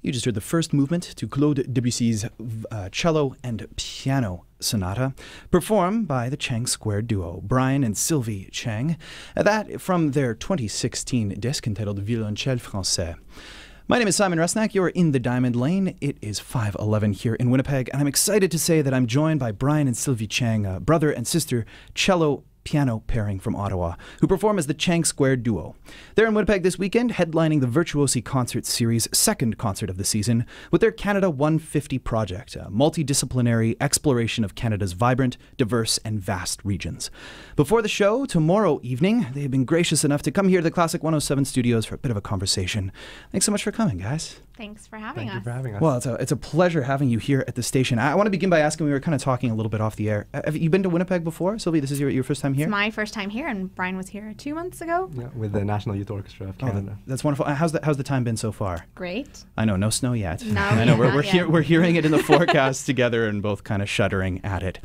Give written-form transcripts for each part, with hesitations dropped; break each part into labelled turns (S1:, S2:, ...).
S1: You just heard the first movement to Claude Debussy's cello and piano sonata, performed by the Cheng² Duo, Bryan and Silvie Cheng. That from their 2016 disc entitled Violoncelle Français. My name is Simeon Rusnak. You're in the Diamond Lane. It is 5:11 here in Winnipeg, and I'm excited to say that I'm joined by Bryan and Silvie Cheng, brother and sister cello piano pairing from Ottawa, who perform as the Cheng² Duo. They're in Winnipeg this weekend, headlining the Virtuosi Concert Series' second concert of the season with their Canada 150 project, a multidisciplinary exploration of Canada's vibrant, diverse, and vast regions. Before the show, tomorrow evening, they have been gracious enough to come here to the Classic 107 studios for a bit of a conversation. Thanks so much for coming, guys.
S2: Thanks for having us.
S3: Thank you for having us.
S1: Well, it's a pleasure having you here at the station. I want to begin by asking, we were kind of talking a little bit off the air. Have you been to Winnipeg before? Sylvie, this is your first time here?
S2: It's my first time here, and Bryan was here 2 months ago.
S3: Yeah, with the National Youth Orchestra of Canada.
S1: Oh, that's wonderful. How's the time been so far?
S2: Great.
S1: I know, no snow yet.
S2: No,
S1: I know
S2: yet.
S1: we're hearing it in the forecast together and both kind of shuddering at it.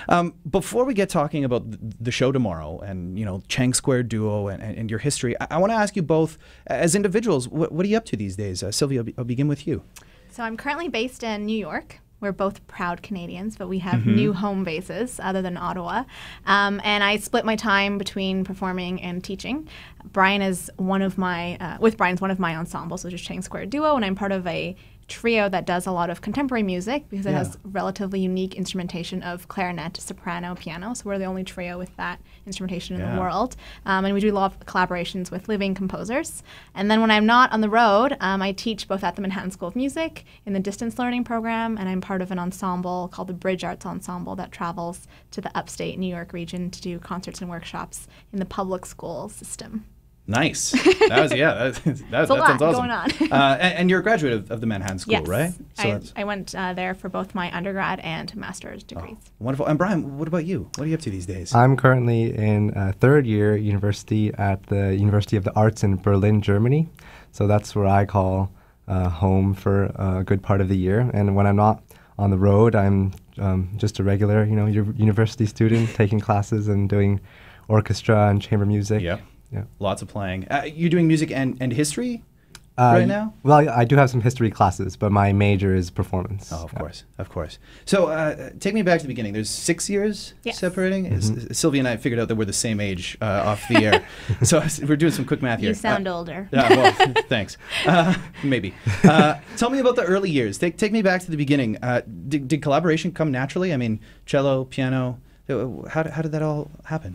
S1: Before we get talking about the show tomorrow and Cheng² Duo and your history, I want to ask you both as individuals, what are you up to these days? Sylvie, I'll begin with you.
S2: So I'm currently based in New York. We're both proud Canadians, but we have new home bases other than Ottawa. And I split my time between performing and teaching. Bryan is one of my ensembles, which is Cheng² Duo, and I'm part of a trio that does a lot of contemporary music because it has relatively unique instrumentation of clarinet, soprano, piano. So we're the only trio with that instrumentation in the world. And we do a lot of collaborations with living composers. And then when I'm not on the road, I teach both at the Manhattan School of Music in the distance learning program, and I'm part of an ensemble called the Bridge Arts Ensemble that travels to the upstate New York region to do concerts and workshops in the public school system.
S1: Nice. That sounds awesome.
S2: Going on.
S1: And you're a graduate of the Manhattan School,
S2: yes.
S1: right?
S2: So I went there for both my undergrad and master's degrees.
S1: Oh, wonderful. And Bryan, what about you? What are you up to these days?
S3: I'm currently in third year university at the University of the Arts in Berlin, Germany. So that's where I call home for a good part of the year. And when I'm not on the road, I'm just a regular, university student taking classes and doing orchestra and chamber music.
S1: Yeah.
S3: Yeah.
S1: Lots of playing. You're doing music and history right now?
S3: Well, I do have some history classes, but my major is performance.
S1: Oh, of course. So take me back to the beginning. There's 6 years separating. Sylvie and I figured out that we're the same age off the air. So we're doing some quick math here.
S2: You sound older.
S1: Yeah, well, thanks. Maybe. Tell me about the early years. Take me back to the beginning. Did collaboration come naturally? I mean, cello, piano. How did that all happen?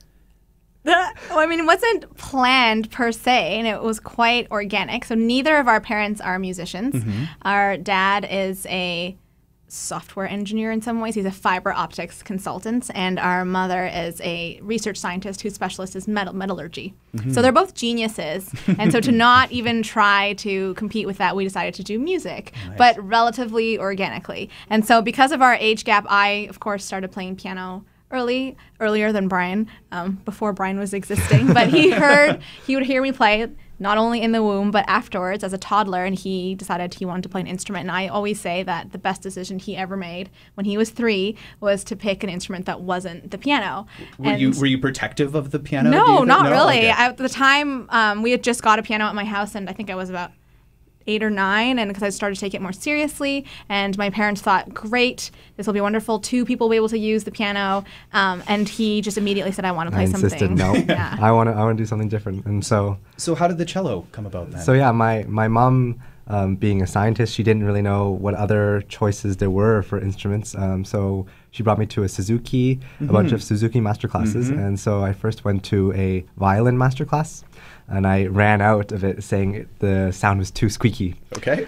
S2: Well, I mean, it wasn't planned per se, and it was quite organic. So neither of our parents are musicians. Our dad is a software engineer in some ways. He's a fiber optics consultant, and our mother is a research scientist whose specialist is metallurgy. So they're both geniuses, and so to not even try to compete with that, we decided to do music, but relatively organically. And so because of our age gap, I, of course, started playing piano earlier than Bryan, before Bryan was existing. But he would hear me play, not only in the womb, but afterwards as a toddler, and he decided he wanted to play an instrument. And I always say that the best decision he ever made when he was 3 was to pick an instrument that wasn't the piano.
S1: Were you protective of the piano?
S2: No, not really. Okay. At the time, we had just got a piano at my house, and I think I was about 8 or 9, and because I started to take it more seriously, and my parents thought, great, this will be wonderful, 2 people will be able to use the piano, and he just immediately said, I want to play something.
S3: I insisted, no,
S2: yeah.
S3: I want to do something different, and so
S1: how did the cello come about then?
S3: So yeah, my mom, being a scientist, she didn't really know what other choices there were for instruments, so she brought me to a Suzuki, a bunch of Suzuki master classes, and so I first went to a violin master class. And I ran out of it saying the sound was too squeaky.
S1: Okay.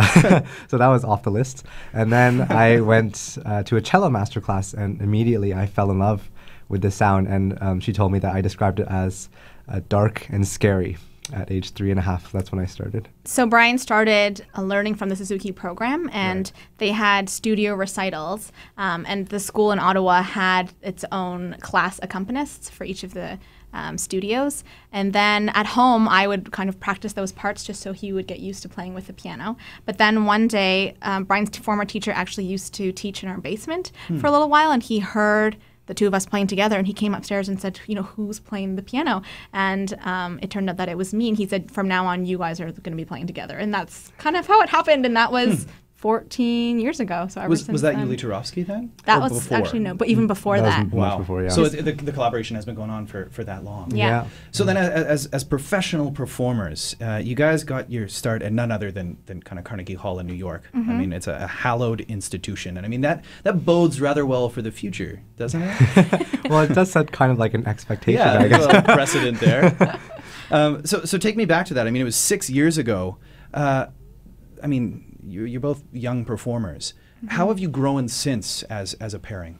S3: So that was off the list. And then I went to a cello masterclass, and immediately I fell in love with the sound. And she told me that I described it as dark and scary at age 3.5. That's when I started.
S2: So Bryan started learning from the Suzuki program, and they had studio recitals. And the school in Ottawa had its own class accompanists for each of the studios. And then at home, I would kind of practice those parts just so he would get used to playing with the piano. But then one day, Bryan's former teacher actually used to teach in our basement for a little while, and he heard the two of us playing together, and he came upstairs and said, who's playing the piano? And it turned out that it was me, and he said, from now on, you guys are going to be playing together. And that's kind of how it happened, and that was 14 years ago. So
S1: was that Yuli Turovsky then?
S2: That was
S1: before?
S2: Actually no, but even before that.
S3: Wow. Before, yeah.
S1: So the collaboration has been going on for that long.
S2: Yeah.
S1: So then as professional performers, you guys got your start at none other than kind of Carnegie Hall in New York. I mean, it's a hallowed institution. And I mean, that bodes rather well for the future, doesn't it?
S3: Well, it does set kind of like an expectation,
S1: yeah,
S3: I guess.
S1: A precedent there. So take me back to that. I mean, it was 6 years ago. I mean, you're both young performers. How have you grown since as a pairing?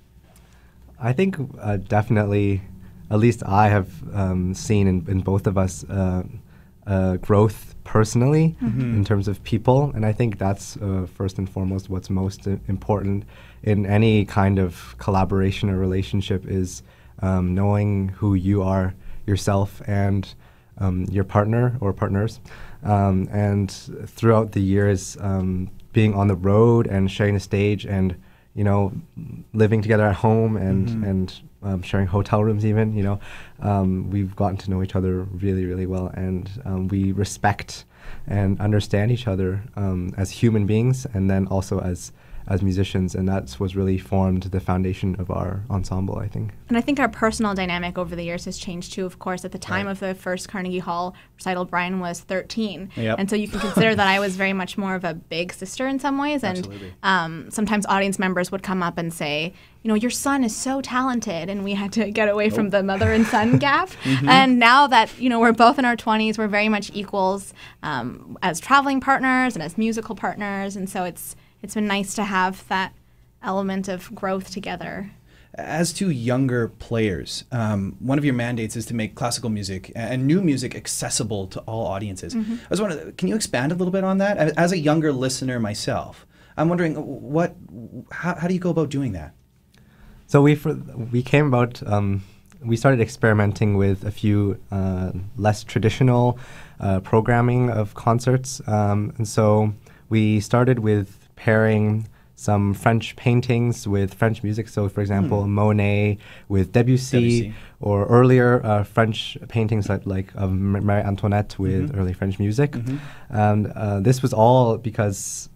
S3: I think definitely, at least I have seen in both of us growth personally in terms of people. And I think that's first and foremost what's most important in any kind of collaboration or relationship is knowing who you are yourself and your partner or partners. And throughout the years, being on the road and sharing the stage and, living together at home and sharing hotel rooms even, we've gotten to know each other really, really well. And we respect and understand each other as human beings and then also as musicians, and that's what's really formed the foundation of our ensemble, I think.
S2: And I think our personal dynamic over the years has changed too. Of course, at the time of the first Carnegie Hall recital, Bryan was 13.
S1: Yep.
S2: And so you can consider that I was very much more of a big sister in some ways.
S1: Absolutely.
S2: And sometimes audience members would come up and say, your son is so talented, and we had to get away from the mother and son gap. And now that, we're both in our 20s, we're very much equals as traveling partners and as musical partners. And so it's been nice to have that element of growth together.
S1: As two younger players, one of your mandates is to make classical music and new music accessible to all audiences. I was wondering, can you expand a little bit on that? As a younger listener myself, I'm wondering how do you go about doing that?
S3: So we came about, we started experimenting with a few less traditional programming of concerts. And so we started with pairing some French paintings with French music. So, for example, Monet with Debussy. Or earlier French paintings like of Marie Antoinette with early French music. And this was all because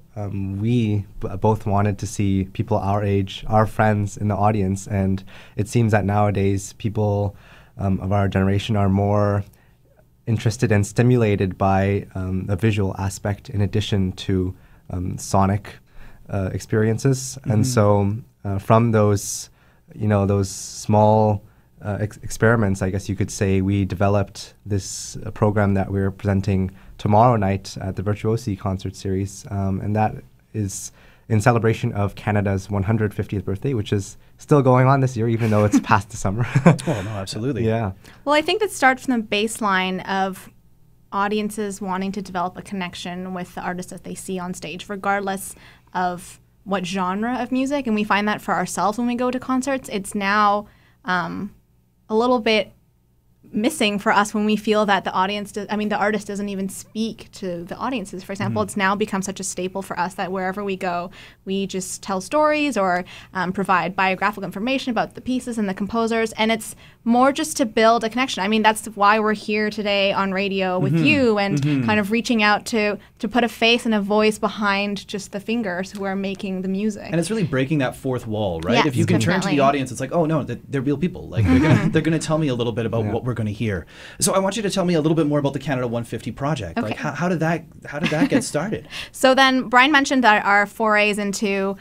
S3: we both wanted to see people our age, our friends in the audience. And it seems that nowadays people of our generation are more interested and stimulated by a visual aspect in addition to sonic experiences. And so from those, those small experiments, I guess you could say, we developed this program that we're presenting tomorrow night at the Virtuosi Concert Series. And that is in celebration of Canada's 150th birthday, which is still going on this year, even though it's past the summer.
S1: Oh, no, absolutely.
S3: Yeah.
S2: Well, I think that starts from the baseline of audiences wanting to develop a connection with the artists that they see on stage, regardless of what genre of music. And we find that for ourselves when we go to concerts. It's now a little bit missing for us when we feel that the artist doesn't even speak to the audiences. For example, it's now become such a staple for us that wherever we go, we just tell stories or provide biographical information about the pieces and the composers. And it's more just to build a connection. I mean, that's why we're here today on radio with you and kind of reaching out to put a face and a voice behind just the fingers who are making the music.
S1: And it's really breaking that fourth wall, right?
S2: Yes,
S1: if you can turn to
S2: definitely.
S1: the audience, it's like, oh no, they're real people. Like they're gonna tell me a little bit about what we're going to hear. So I want you to tell me a little bit more about the Canada 150 project.
S2: Okay.
S1: Like how did that get started?
S2: So then Bryan mentioned that our forays into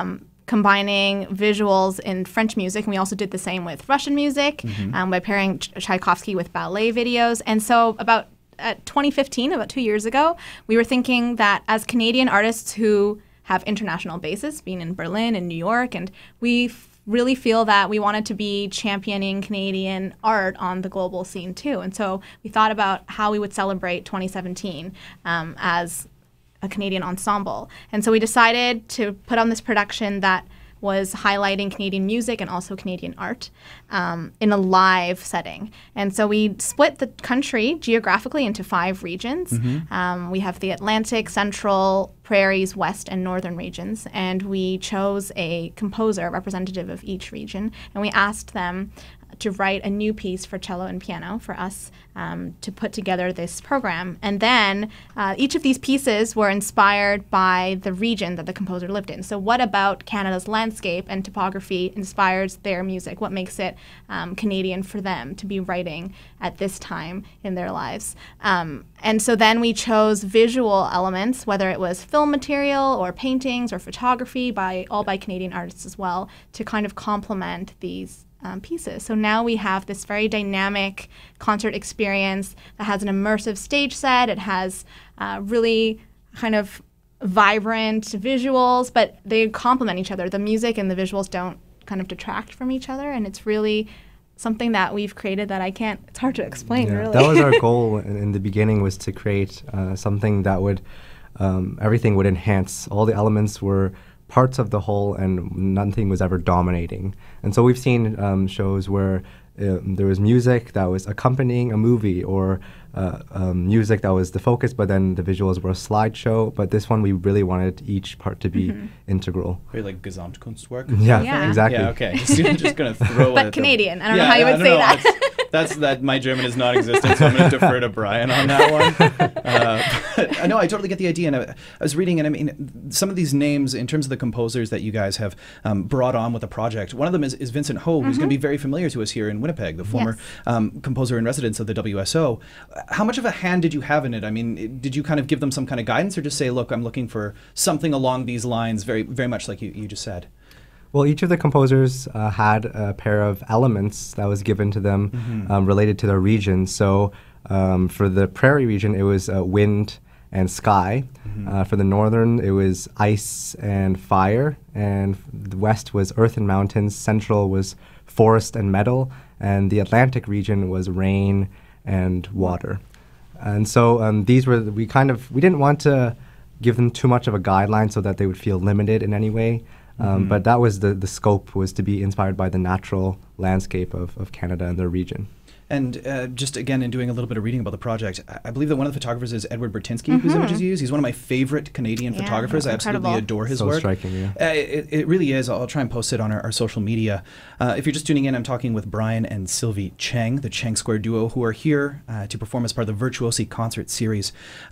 S2: combining visuals in French music, and we also did the same with Russian music by pairing Tchaikovsky with ballet videos. And so about 2015, about 2 years ago, we were thinking that as Canadian artists who have international bases, being in Berlin and New York, and we really feel that we wanted to be championing Canadian art on the global scene too. And so we thought about how we would celebrate 2017 as a Canadian ensemble. And so we decided to put on this production that was highlighting Canadian music and also Canadian art in a live setting. And so we split the country geographically into 5 regions. We have the Atlantic, Central, Prairies, West, and Northern regions. And we chose a composer representative of each region, and we asked them to write a new piece for cello and piano for us to put together this program. And then each of these pieces were inspired by the region that the composer lived in. So what about Canada's landscape and topography inspires their music? What makes it Canadian for them to be writing at this time in their lives? And so then we chose visual elements, whether it was film material or paintings or photography, all by Canadian artists as well, to kind of complement these pieces. So now we have this very dynamic concert experience that has an immersive stage set. It has really kind of vibrant visuals, but they complement each other. The music and the visuals don't kind of detract from each other, and it's really something that we've created that it's hard to explain, really.
S3: That was our goal in the beginning, was to create something that would, everything would enhance. All the elements were parts of the whole, and nothing was ever dominating. And so we've seen shows where there was music that was accompanying a movie, or music that was the focus, but then the visuals were a slideshow. But this one, we really wanted each part to be integral.
S1: Very like Gesamtkunstwerk?
S3: Yeah, exactly.
S1: Yeah, okay. Just going to throw it.
S2: But Canadian. I don't know how you would say that.
S1: That's my German is non-existent, so I'm going to defer to Bryan on that one. But I know I totally get the idea, and I was reading, and I mean, some of these names in terms of the composers that you guys have brought on with the project. One of them is Vincent Ho, who's going to be very familiar to us here in Winnipeg, the former composer in residence of the WSO. How much of a hand did you have in it? I mean, did you kind of give them some kind of guidance, or just say, look, I'm looking for something along these lines, very, very much like you just said?
S3: Well, each of the composers had a pair of elements that was given to them related to their region. So for the Prairie region, it was wind and sky. For the northern, it was ice and fire. And the west was earth and mountains. Central was forest and metal. And the Atlantic region was rain and water. And so these were, we didn't want to give them too much of a guideline so that they would feel limited in any way. But that was the scope, was to be inspired by the natural landscape of Canada and their region.
S1: And just again, in doing a little bit of reading about the project, I believe that one of the photographers is Edward Bertinsky, whose images you use. He's one of my favorite Canadian photographers. I absolutely adore his work.
S3: So striking, yeah.
S1: It really is. I'll try and post it on our social media. If you're just tuning in, I'm talking with Bryan and Silvie Cheng, the Cheng² Duo, who are here to perform as part of the Virtuosi Concert Series.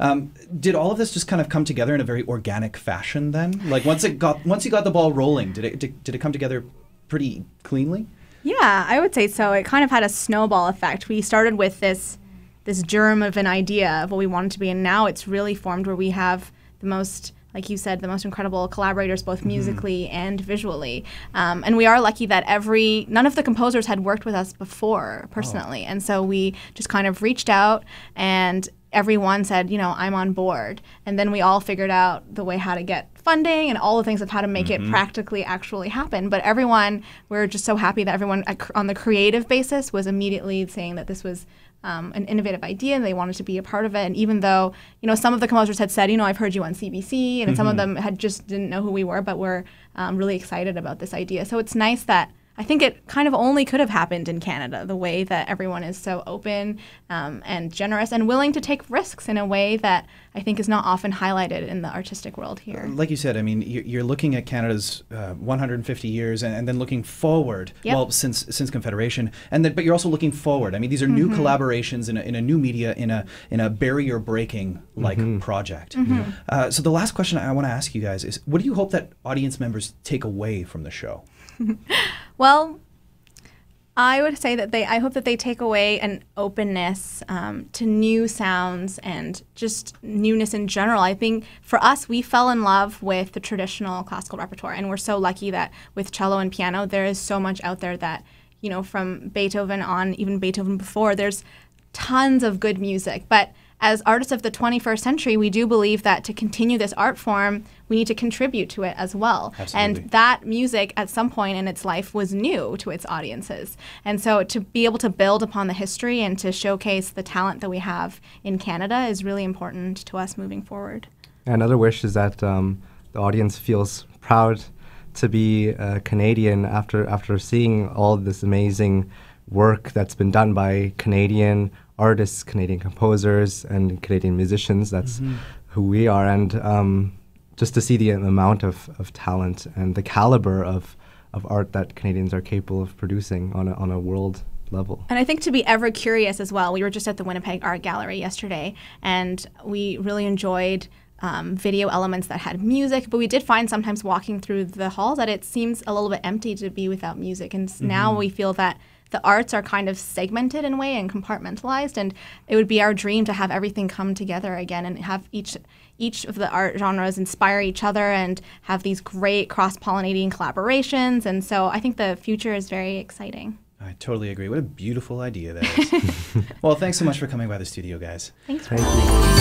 S1: Did all of this just kind of come together in a very organic fashion then? Like once you got the ball rolling, did it come together pretty cleanly?
S2: Yeah, I would say so. It kind of had a snowball effect. We started with this germ of an idea of what we wanted to be, and now it's really formed where we have the most, like you said, the most incredible collaborators, both musically and visually. And we are lucky that none of the composers had worked with us before personally. And so we just kind of reached out, and everyone said, I'm on board. And then we all figured out the way how to get funding and all the things of how to make it practically actually happen. But we're just so happy that everyone on the creative basis was immediately saying that this was an innovative idea and they wanted to be a part of it. And even though, some of the composers had said, I've heard you on CBC, and some of them didn't know who we were, but were really excited about this idea. So it's nice that I think it kind of only could have happened in Canada, the way that everyone is so open and generous and willing to take risks in a way that I think is not often highlighted in the artistic world here.
S1: Like you said, I mean, you're looking at Canada's 150 years and then looking forward, well, since Confederation, but you're also looking forward. I mean, these are new collaborations in a new media, in a barrier-breaking project. So the last question I want to ask you guys is, what do you hope that audience members take away from the show?
S2: Well, I would say that I hope that they take away an openness to new sounds and just newness in general. I think for us, we fell in love with the traditional classical repertoire, and we're so lucky that with cello and piano, there is so much out there that, from Beethoven on, even Beethoven before, there's tons of good music. But as artists of the 21st century, we do believe that to continue this art form, we need to contribute to it as well.
S1: Absolutely.
S2: And that music at some point in its life was new to its audiences. And so to be able to build upon the history and to showcase the talent that we have in Canada is really important to us moving forward.
S3: Another wish is that the audience feels proud to be Canadian after seeing all this amazing work that's been done by Canadian artists, Canadian composers, and Canadian musicians. That's who we are. And just to see the amount of talent and the caliber of art that Canadians are capable of producing on a world level.
S2: And I think to be ever curious as well. We were just at the Winnipeg Art Gallery yesterday, and we really enjoyed video elements that had music, but we did find sometimes walking through the hall that it seems a little bit empty to be without music. And now we feel that the arts are kind of segmented in a way and compartmentalized, and it would be our dream to have everything come together again and have each of the art genres inspire each other and have these great cross-pollinating collaborations. And so I think the future is very exciting.
S1: I totally agree. What a beautiful idea that is. Well, thanks so much for coming by the studio, guys.
S2: Thanks for
S3: Thank
S2: having me.
S3: you.